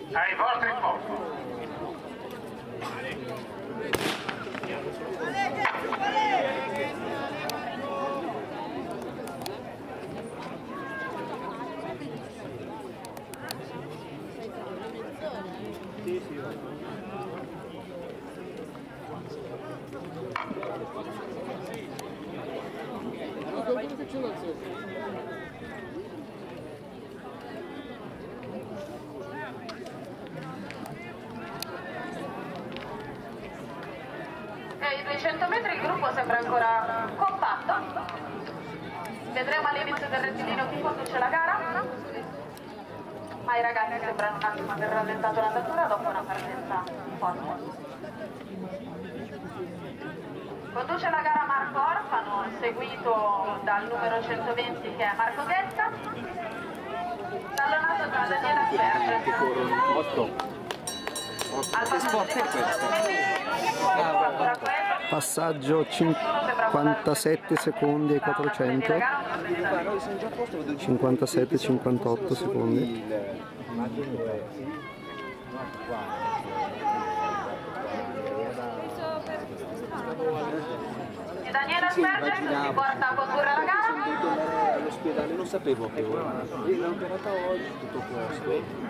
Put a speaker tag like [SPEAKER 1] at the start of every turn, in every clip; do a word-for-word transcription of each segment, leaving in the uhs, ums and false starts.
[SPEAKER 1] Ai vostri posti.
[SPEAKER 2] Sì, sì.
[SPEAKER 3] E i duecento metri il gruppo sembra ancora compatto. Vedremo all'inizio del rettilineo chi conduce la gara, ma i ragazzi sembrano un attimo aver rallentato l'andatura dopo una partenza forte. Conduce la gara Marco Orfano, seguito dal numero centoventi che è Marco Ghetta, tallonato da Daniela Sperge. Al passaggio
[SPEAKER 4] passaggio cinquantasette secondi e quattrocento, cinquantasette cinquantotto secondi.
[SPEAKER 3] Daniela Sperge si porta a condurre la gara.
[SPEAKER 2] All'ospedale non sapevo che ora l'ho operata oggi, tutto a posto.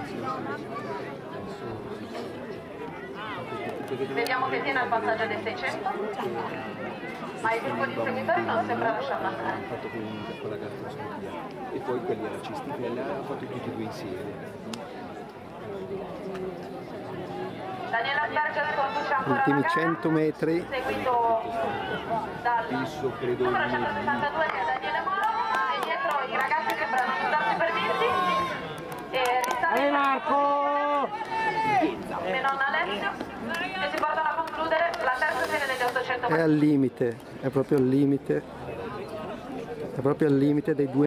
[SPEAKER 3] Vediamo che tiene al passaggio dei seicento, ma il gruppo di seguitori non sembra lasciarla andare.
[SPEAKER 2] Hanno fatto con la gastroscopia e poi quelli alla cistifella hanno fatto tutti e due insieme.
[SPEAKER 3] Daniela Sperge conduce ancora
[SPEAKER 4] Ultimi
[SPEAKER 3] la gara,
[SPEAKER 4] cento metri,
[SPEAKER 3] seguito dal
[SPEAKER 2] Penso, credo,
[SPEAKER 3] numero centosessantadue che è Daniele Moro, e dietro i ragazzi sembrano non darsi per vinti e risale Marco! Menon Alessio, che si portano a concludere la terza serie degli ottocento metri.
[SPEAKER 4] è al limite, è proprio al limite, è proprio al limite dei due